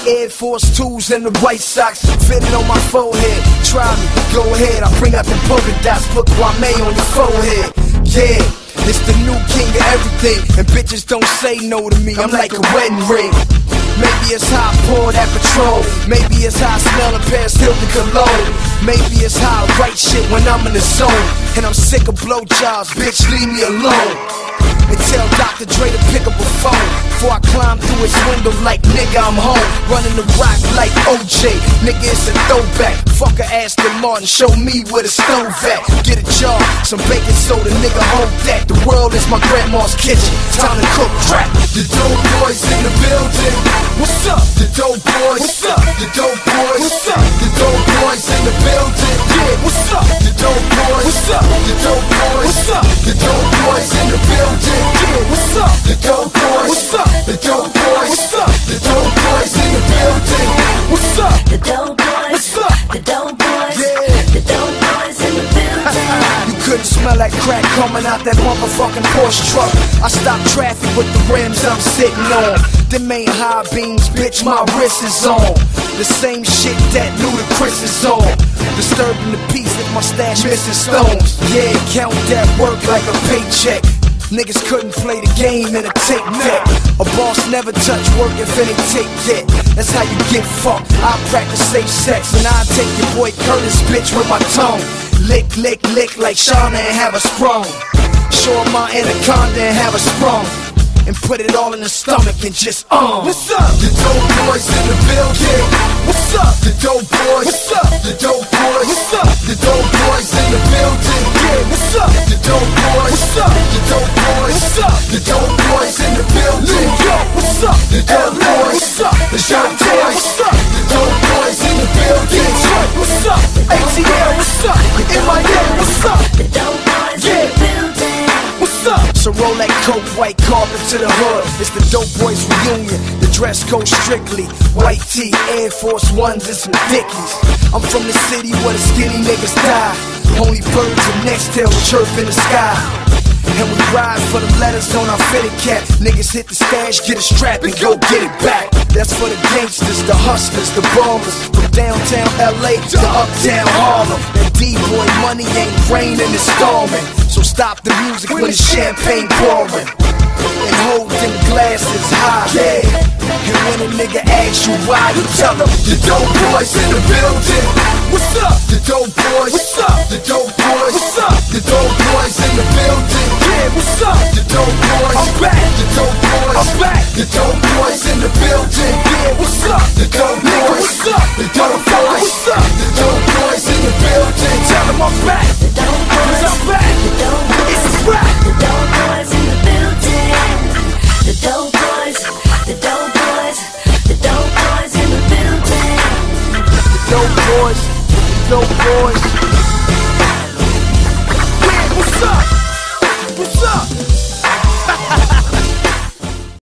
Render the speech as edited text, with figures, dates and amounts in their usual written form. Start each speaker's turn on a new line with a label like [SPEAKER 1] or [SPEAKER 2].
[SPEAKER 1] Air Force 2s and the White Sox fitted on my forehead. Try me, go ahead, I bring out the polka dots, put Kwame on your forehead. Yeah, it's the new king of everything, and bitches don't say no to me, I'm like a wedding ring. Maybe it's how I pour that Patrol, maybe it's how I smell a Paris Hilton cologne, maybe it's how I write shit when I'm in the zone, and I'm sick of blowjobs, bitch, leave me alone. And tell Dr. Dre to pick up a phone before I climb through his window like nigga I'm home. Running the rock like OJ, nigga it's a throwback. Fuck a Aston Martin, show me where the stove at. Get a jar, some baking soda, nigga hold that. The world is my grandma's kitchen, time to cook crack. The dope boys in the building, what's up? The dope boys, what's up? The dope boys, what's up? The dope boys in the building, yeah, what's up? The dope boys, what's up? The dope boys, what's up? The dope boys in the building, yeah, what's up? The dope boys, what's up? The dope boys, what's up? The dope boys in the building, what's up?
[SPEAKER 2] The dope boys,
[SPEAKER 1] what's up?
[SPEAKER 2] The dope boys,
[SPEAKER 1] yeah.
[SPEAKER 2] The dope boys in the building.
[SPEAKER 1] You couldn't smell that crack coming out that motherfucking Porsche truck. I stopped traffic with the rims I'm sitting on. Them ain't high beams, bitch, my wrist is on. The same shit that Ludacris is on. Disturbing the peace with my stash missing stones. Yeah, count that work like a paycheck. Niggas couldn't play the game in a tape deck. A boss never touch work if it ain't take yet. That's how you get fucked. I practice safe sex, and I take your boy Curtis, bitch, with my tongue. Lick, lick, lick like Shauna and have a sprung. Show him my anaconda and have a sprung. And put it all in the stomach and just What's up? The dope boys in the building. What's up? The dope boys. What's up? The dope boys. What's up? The dope boys in the building. Yeah, what's up? The dope boys. What's up? The dope boys. What's up? The dope boys in the building. New York, what's up? The dope boys. What's up? The dope boys. What's up? The dope boys in the building. Detroit, what's up? ATL, what's up? MIA, what's up?
[SPEAKER 2] The dope boys in the building.
[SPEAKER 1] What's up? So roll that coke, white carpet to the hood. It's the Dope Boys reunion. The dress code strictly white tee, Air Force Ones and some Dickies. I'm from the city where the skinny niggas die. Only birds and nexttails chirp in the sky. And we ride for the letters on our fitted cap. Niggas hit the stash, get a strap and go get it back. That's for the gangsters, the hustlers, the ballers. From downtown LA to uptown Harlem. That D-boy money ain't raining, it's storming. So stop the music when the champagne pouring. And hold them glasses high, yeah. And when a nigga asks you why, you tell them the dope boys in the building. What's up? The dope boys. What's up? The dope boys. What's up? The dope boys in the building. Yeah, what's up? The dope boys. I'm back. The dope boys. I'm back. The dope boys in the building. Yeah, what's up? The dope boys. What's up? The dope boys. What's up? The dope boys in the building. Tell them I'm back.
[SPEAKER 2] The dope boys.
[SPEAKER 1] I'm back.
[SPEAKER 2] The dope boys.
[SPEAKER 1] It's a rap.
[SPEAKER 2] The dope boys in the building. The dope boys. The dope boys. The dope boys in the building.
[SPEAKER 1] The dope boys. The dope boys.